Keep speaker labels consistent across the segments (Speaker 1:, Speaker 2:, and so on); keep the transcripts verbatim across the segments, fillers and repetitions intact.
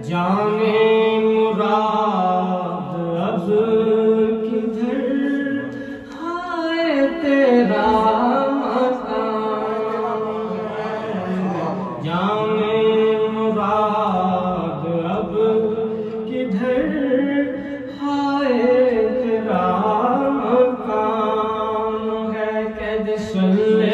Speaker 1: जाने मुराद अब किधर, हाय तेरा मकान है। जाने मुराद अब किधर, हाय तेरा मकान है। कैद सल्ले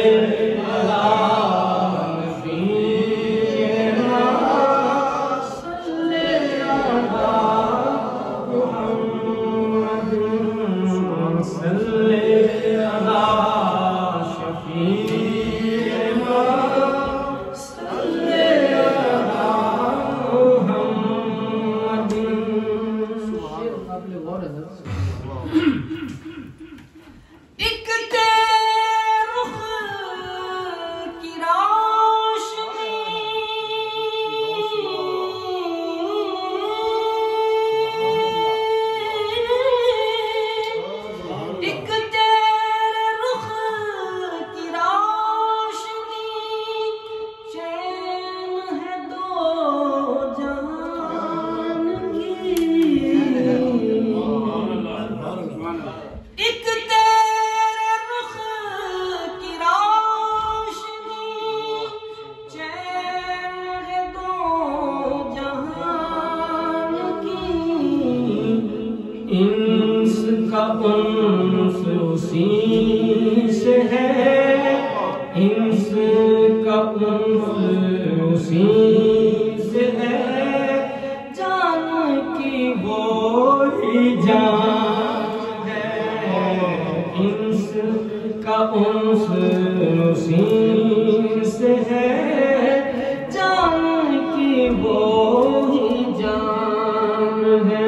Speaker 1: इंस का उन्स उसी से है, इंस का उन्स उसी से है, जान की वो ही जान है। इंस का उन्स उसी से है, जान की वो ही जान है।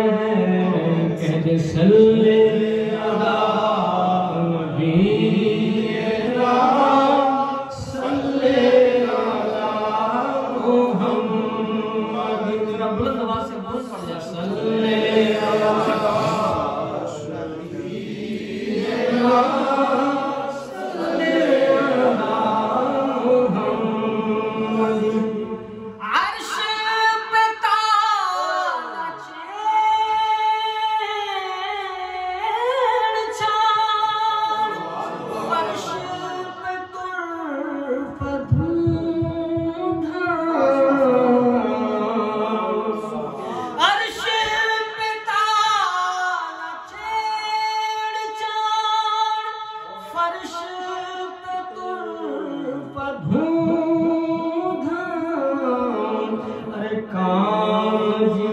Speaker 1: सल्ले अला नबीना, सल्ले अला मुहम्मद। जरा बुलंद आवाज से बोल पड़ जा, सल्ले अला नबीना, सल्ले अला मुहम्मद। अर्श पे तारा काम